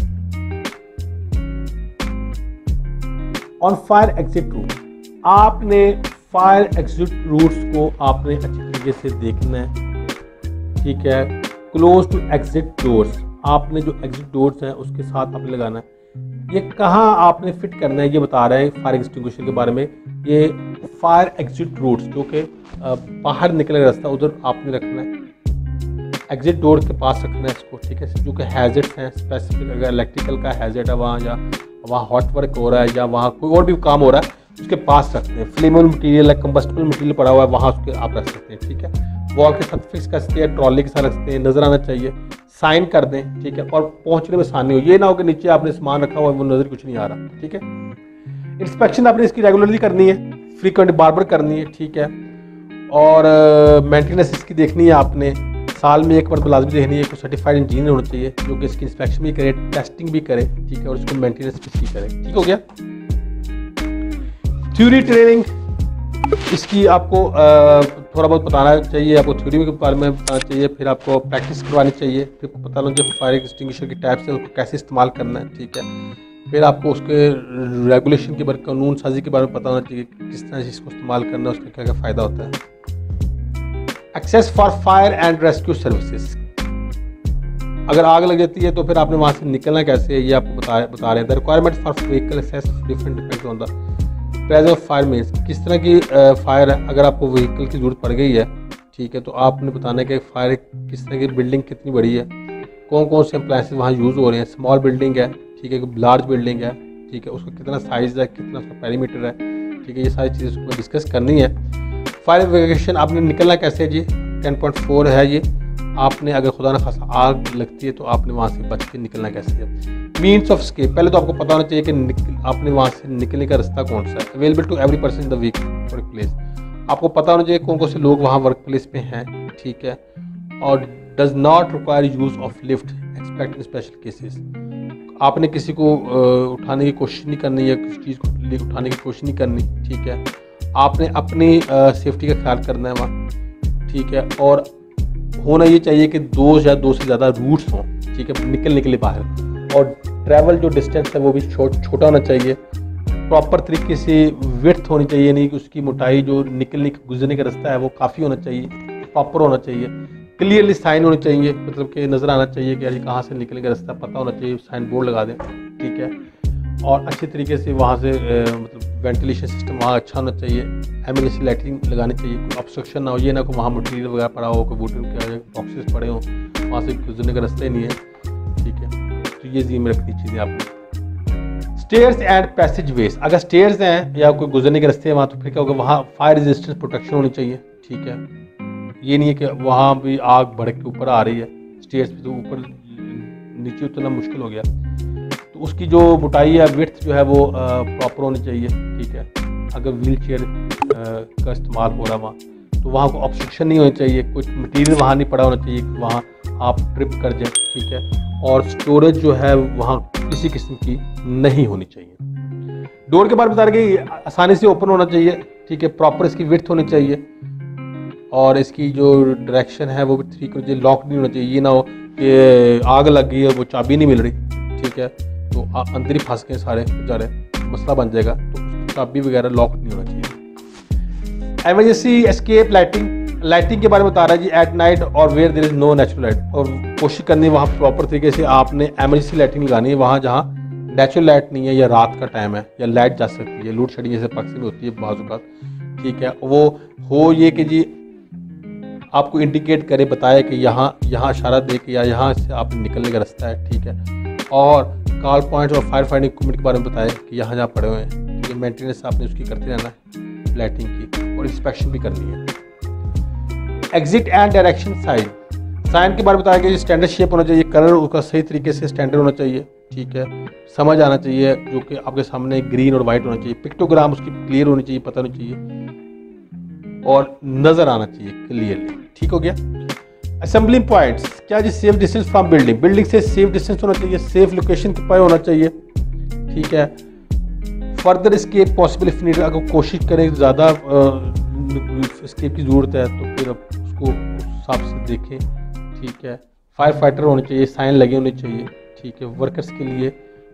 ऑन फायर एग्जिट रूट, आपने फायर एग्जिट रूट्स को आपने अच्छी तरीके से देखना है, ठीक है। क्लोज टू एग्जिट डोर्स, आपने जो एग्जिट डोर्स हैं उसके साथ आपने लगाना है। ये कहाँ आपने फिट करना है ये बता रहे हैं फायर एक्सटिंग्विशर के बारे में। ये फायर एग्जिट रूट्स जो कि बाहर निकले रास्ता, उधर आपने रखना है, एग्जिट डोर के पास रखना है इसको, ठीक है। जो कि हैजर्ड्स हैं स्पेसिफिक, अगर इलेक्ट्रिकल का हैजर्ड है वहाँ, या वहाँ हॉट वर्क हो रहा है, या वहाँ कोई और भी काम हो रहा है, उसके पास रखते हैं। फ्लेमेबल मटेरियल है, कंबस्टिबल मटेरियल पड़ा हुआ है, वहाँ उसके आप रख सकते हैं, ठीक है। वॉल के साथ फिक्स कर सकते हैं, ट्रॉली के साथ रख सकते हैं, नज़र आना चाहिए, साइन कर दें, ठीक है। और पहुँचने में आसानी हो, ये ना हो कि नीचे आपने सामान रखा हुआ है वो नज़र कुछ नहीं आ रहा, ठीक है। इंस्पेक्शन आपने इसकी रेगुलरली करनी है, फ्रीक्वेंट बार बार करनी है, ठीक है। और मेंटेनेंस इसकी देखनी है आपने, साल में एक बार तो लाजमी देखनी है। कोई सर्टिफाइड इंजीनियर होना चाहिए जो कि इसकी इंस्पेक्शन भी करे, टेस्टिंग भी करे, ठीक है, और इसको मेंटेनेंस भी इसकी करे, ठीक हो गया। थ्योरी ट्रेनिंग, इसकी आपको आ, थोड़ा बहुत बताना चाहिए, आपको थ्योरी के बारे में बताना चाहिए, फिर आपको प्रैक्टिस करवानी चाहिए, फिर पता लगे जो फायर एक्सटिंग्विशर की टाइप्स है उसको कैसे इस्तेमाल करना है, ठीक है। फिर आपको उसके रेगुलेशन के बारे, कानून साजी के बारे में पता होना चाहिए, किस तरह से इसको इस्तेमाल करना है, उसका क्या क्या फ़ायदा होता है। Access for fire and rescue services, अगर आग लग जाती है तो फिर आपने वहाँ से निकलना कैसे है ये आपको बता बता रहे हैं। The requirement for vehicle access different depends on the presence of fire means, किस तरह की फायर है। अगर आपको व्हीकल की ज़रूरत पड़ गई है, ठीक है, तो आपने बताना है कि फायर किस तरह की बिल्डिंग कितनी बड़ी है, कौन कौन से अप्लायंसेस वहाँ यूज़ हो रहे हैं। स्मॉल बिल्डिंग है, ठीक है, लार्ज बिल्डिंग है, ठीक है, उसका कितना साइज़ है, कितना उसका पेरीमीटर है, ठीक है, ये सारी चीज़ें उसको डिस्कस करनी है। फायर एवेक्यूएशन आपने निकलना कैसे है जी, टेन पॉइंट फोर है ये। आपने अगर खुदा न खासा आग लगती है तो आपने वहाँ से बच के निकलना कैसे है। मीन्स ऑफ स्केप, पहले तो आपको पता होना चाहिए कि आपने वहाँ से निकलने का रास्ता कौन सा है। Available to every person in the week work place, आपको पता होना चाहिए कौन कौन से लोग वहाँ वर्क प्लेस पे हैं, ठीक है। और does not require use of lift expect in special cases, आपने किसी को उठाने की कोशिश नहीं करनी या किसी चीज़ को उठाने की कोशिश नहीं करनी, ठीक है। आपने अपनी सेफ्टी का ख्याल करना है वहाँ, ठीक है। और होना ये चाहिए कि दो या दो से ज़्यादा रूट्स हों, ठीक है, निकलने के लिए बाहर। और ट्रैवल जो डिस्टेंस है वो भी छोटा होना चाहिए। प्रॉपर तरीके से विड्थ होनी चाहिए, नहीं कि उसकी मोटाई जो निकलने गुजरने का रास्ता है वो काफ़ी होना चाहिए, प्रॉपर होना चाहिए। क्लियरली साइन होनी चाहिए, मतलब कि नज़र आना चाहिए कि यार कहाँ से निकलने का रास्ता पता होना चाहिए, साइन बोर्ड लगा दें, ठीक है। और अच्छे तरीके से वहाँ से ए, मतलब वेंटिलेशन सिस्टम वहाँ अच्छा होना चाहिए। एमरजेंसी लाइटिंग लगानी चाहिए, कोई ऑब्स्ट्रक्शन ना हो, ये ना को वहाँ मटीरियल वगैरह पड़ा हो, कोई वुडन के बॉक्सेस पड़े हों, वहाँ से गुजरने का रास्ता ही नहीं है, ठीक है। तो ये जी में रखनी चीज़ें आपने। स्टेयर्स एंड पैसेज वेज, अगर स्टेयर्स हैं या कोई गुजरने के रास्ते हैं वहाँ, तो फिर क्या होगा, वहाँ फायर रेजिस्टेंस प्रोटेक्शन होनी चाहिए, ठीक है। ये नहीं है कि वहाँ भी आग भड़क के ऊपर आ रही है, स्टेयर्स पे तो ऊपर नीचे उतरना मुश्किल हो गया, तो उसकी जो मोटाई है, विड्थ जो है वो प्रॉपर होनी चाहिए, ठीक है। अगर व्हील चेयर का इस्तेमाल हो रहा वहाँ, तो वहाँ को ऑब्स्ट्रक्शन नहीं होनी चाहिए, कुछ मटीरियल वहाँ नहीं पड़ा होना चाहिए कि वहाँ आप ट्रिप कर जाए, ठीक है। और स्टोरेज जो है वहाँ किसी किस्म की नहीं होनी चाहिए। डोर के बारे में बता रहे कि आसानी से ओपन होना चाहिए, ठीक है। प्रॉपर इसकी विड्थ होनी चाहिए और इसकी जो डायरेक्शन है वो भी ठीक होनी चाहिए, लॉक नहीं होना चाहिए। ये ना हो कि आग लग गई है वो चाबी नहीं मिल रही, ठीक है, तो अंदर ही फंस गए सारे बेचारे, मसला बन जाएगा। तो चाबी वगैरह लॉक नहीं होना चाहिए। एमरजेंसी एस्केप लाइटिंग, लाइटिंग के बारे में बता रहा है जी, एट नाइट और where there is no natural light, और कोशिश करनी है वहाँ प्रॉपर तरीके से आपने एमरजेंसी लाइटिंग लगानी है वहाँ जहाँ नेचुरल लाइट नहीं है या रात का टाइम है या लाइट जा सकती है, लोड शेडिंग जैसे पाकिस्तान में होती है बाज़, ठीक है। वो हो ये कि जी आपको इंडिकेट करे, बताए कि यहाँ यहाँ इशारा दे के या यहाँ से आप निकलने का रास्ता है, ठीक है। और कॉल पॉइंट और फायर फाइटिंग इक्विपमेंट के बारे में बताए कि यहाँ जहाँ पड़े हुए हैं, ठीक है। मेंटेनेंस आपने उसकी करते रहना है, लाइटिंग की, और इंस्पेक्शन भी करनी है। Exit and direction sign, sign के बारे में बताया कि स्टैंडर्ड शेप होना चाहिए, कलर उसका सही तरीके से स्टैंडर्ड होना चाहिए, ठीक है। समझ आना चाहिए, जो कि आपके सामने ग्रीन और वाइट होना चाहिए। पिक्टोग्राम उसकी क्लियर होनी चाहिए, पता होनी चाहिए और नज़र आना चाहिए क्लियरली, ठीक हो गया। असेंबलिंग पॉइंट्स, क्या जी, safe distance from building, building से सेफ डिस्टेंस होना चाहिए, सेफ लोकेशन के पास होना चाहिए, ठीक है। Further escape possible if needed, अगर कोशिश करें ज़्यादा स्केप की ज़रूरत है तो फिर उसको उस हिसाब से देखें, ठीक है। फायर फाइटर होने चाहिए, साइन लगे होने चाहिए, ठीक है। वर्कर्स के लिए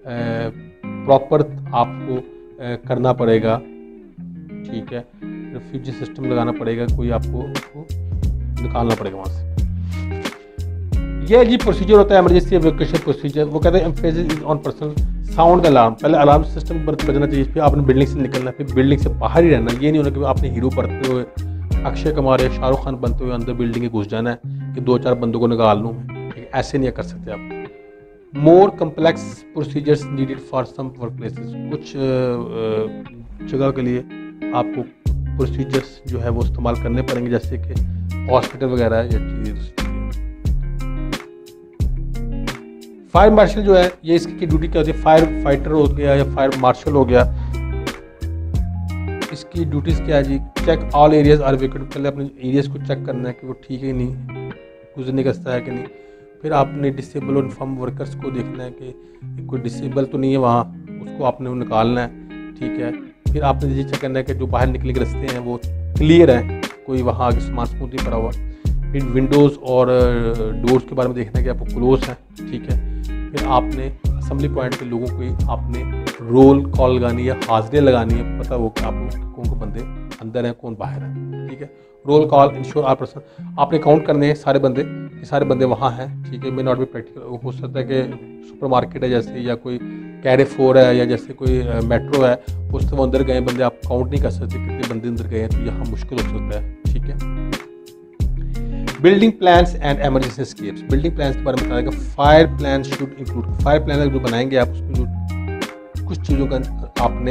प्रॉपर आपको आ, करना पड़ेगा, ठीक है। रिफ्यूजी सिस्टम लगाना पड़ेगा, कोई आपको उसको निकालना पड़ेगा वहाँ से। ये जी प्रोसीजर होता है इमरजेंसी एवैक्यूएशन प्रोसीजर। वो कहते हैं emphasis on personal sound alarm, पहले अलार्म सिस्टम पर बजना चाहिए, फिर आपने बिल्डिंग से निकलना, फिर बिल्डिंग से बाहर ही रहना। ये नहीं होना कि आपने हीरो पढ़ते हुए, अक्षय कुमार या शाहरुख खान बनते हुए अंदर बिल्डिंग में घुस जाना है कि दो चार बंदों को निकाल लूँ, ठीक, ऐसे नहीं कर सकते आप। More complex procedures needed for some work places, कुछ जगह के लिए आपको प्रोसीजर्स जो है वो इस्तेमाल करने पड़ेंगे, जैसे कि हॉस्पिटल वगैरह या चीज़ें। फायर मार्शल जो है ये इसकी ड्यूटी क्या होती है, फायर फाइटर हो गया या फायर मार्शल हो गया, इसकी ड्यूटीज़ क्या है जी, check all areas are vacate, पहले अपने एरियाज को चेक करना है कि वो ठीक है नहीं, गुजरने का रास्ता है कि नहीं। फिर आपने डिसेबल और इन्फॉर्म वर्कर्स को देखना है कि कोई डिसेबल तो नहीं है वहाँ, उसको आपने निकालना है, ठीक है। फिर आपने ये चेक करना है कि जो बाहर निकलने के रास्ते हैं वो क्लियर है, कोई वहाँ आगे सामान स्मूथ नहीं पड़ा हुआ। फिर विंडोज़ और डोर्स के बारे में देखना है कि आपको क्लोज है, ठीक है। फिर आपने असेंबली पॉइंट के लोगों को आपने रोल कॉल लगानी है, हाजिरियाँ लगानी है, पता हो कि आपको कौन कौन बंदे अंदर हैं कौन बाहर है, ठीक है। Roll call ensure are person, आपने काउंट करने हैं सारे बंदे कि सारे बंदे वहाँ हैं, ठीक है। मे नॉट बी प्रैक्टिकल, हो सकता है कि सुपर मार्केट है जैसे, या कोई कैरे फोर है, या जैसे कोई मेट्रो है, उस वो अंदर गए बंदे आप काउंट नहीं कर सकते कितने बंदे अंदर गए हैं, तो यहाँ मुश्किल हो सकता है, ठीक है। Building plans and emergency escapes, building plans के बारे में बताएगा। Fire plan should include, fire plan जो बनाएंगे आप उसमें जो कुछ चीज़ों का आपने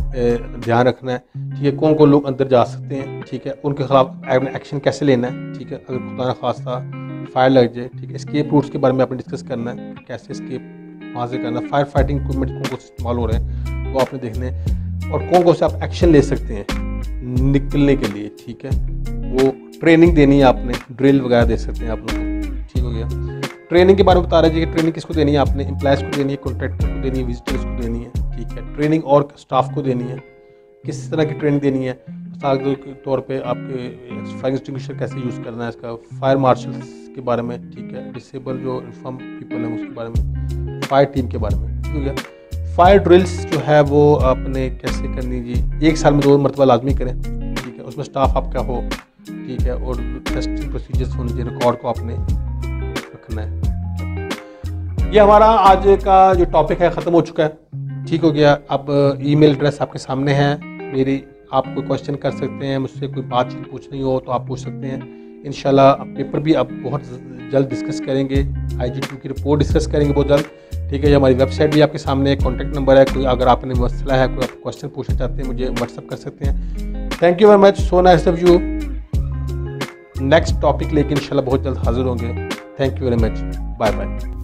ध्यान रखना है, ठीक है। कौन कौन लोग अंदर जा सकते हैं, ठीक है, उनके खिलाफ एक्शन कैसे लेना है, ठीक है, अगर खुदा न खास्ता फायर लग जाए, ठीक है। एस्केप रूट्स के बारे में आपने डिस्कस करना है, कैसे एस्केप वहाँ से करना है, फायर फाइटिंग इक्विपमेंट कौन कौन से इस्तेमाल हो रहे हैं वो आपने देखने हैं, और कौन कौन से आप एक्शन ले सकते हैं निकलने के लिए, ठीक है। वो ट्रेनिंग देनी है आपने, ड्रिल वगैरह दे सकते हैं आप लोग, ठीक हो गया। ट्रेनिंग के बारे में बता रहे जी कि ट्रेनिंग किसको देनी है आपने, एम्प्लॉयज़ को देनी है, कॉन्ट्रैक्टर को देनी है, विजिटर्स को देनी है, ठीक है। ट्रेनिंग और स्टाफ को देनी है, किस तरह की ट्रेनिंग देनी है, मिसाल के तौर पे आपके फायर एक्सटिंग्विशर कैसे यूज़ करना है इसका, फायर मार्शल्स के बारे में, ठीक है, डिसेबल जो इन्फॉर्म पीपल हैं उसके बारे में, फायर टीम के बारे में, ठीक है। फायर ड्रिल्स जो है वो आपने कैसे करनी जी, एक साल में दो मरतबा लाजमी करें, ठीक है। उसमें स्टाफ आपका हो, ठीक है, और टेस्टिंग प्रोसीजर्स होने चाहिए, रिकॉर्ड को आपने रखना है। ये हमारा आज का जो टॉपिक है ख़त्म हो चुका है, ठीक हो गया। अब ईमेल एड्रेस आपके सामने है मेरी, आप कोई क्वेश्चन कर सकते हैं, मुझसे कोई बातचीत पूछनी हो तो आप पूछ सकते हैं। इंशाल्लाह पेपर भी अब बहुत जल्द डिस्कस करेंगे, आई जी टू की रिपोर्ट डिस्कस करेंगे बहुत जल्द, ठीक है। ये हमारी वेबसाइट भी आपके सामने है, कॉन्टैक्ट नंबर है, कोई अगर आपने मसला है, कोई आप क्वेश्चन पूछना चाहते हैं मुझे व्हाट्सअप कर सकते हैं। Thank you very much, so nice of you. Next topic लेके इंशाल्लाह बहुत जल्द हाजिर होंगे। Thank you very much, bye bye.